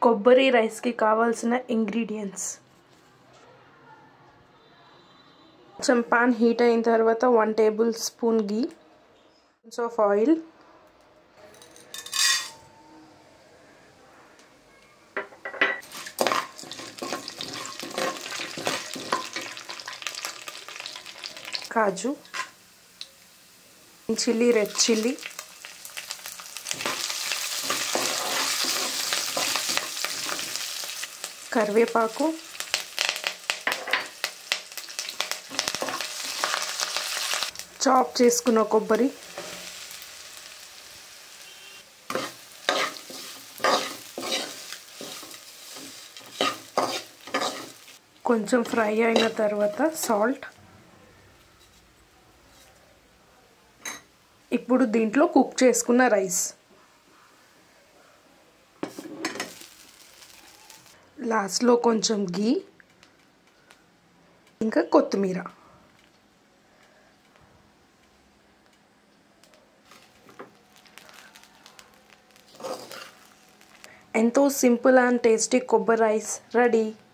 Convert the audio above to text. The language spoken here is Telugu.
కొబ్బరి రైస్కి కావాల్సిన ఇంగ్రీడియంట్స్. కొంచెం పాన్ హీట్ అయిన తర్వాత 1 టేబుల్ స్పూన్ గీ, ఆఫ్ ఆయిల్, కాజు, చిల్లీ, రెడ్ చిల్లీ, కరివేపాకు, చాప్ చేసుకున్న కొబ్బరి, కొంచెం ఫ్రై అయిన తర్వాత సాల్ట్. ఇప్పుడు దీంట్లో కుక్ చేసుకున్న రైస్, లాస్ట్లో కొంచెం గీ, ఇంకా కొత్తిమీర. ఎంతో సింపుల్ అండ్ టేస్టీ కొబ్బరి రైస్ రెడీ.